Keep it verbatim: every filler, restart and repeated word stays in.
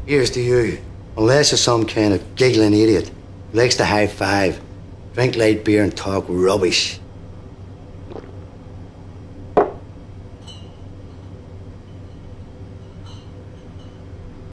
Here's to you. Unless you're some kind of giggling idiot who likes to high five, drink light beer and talk rubbish.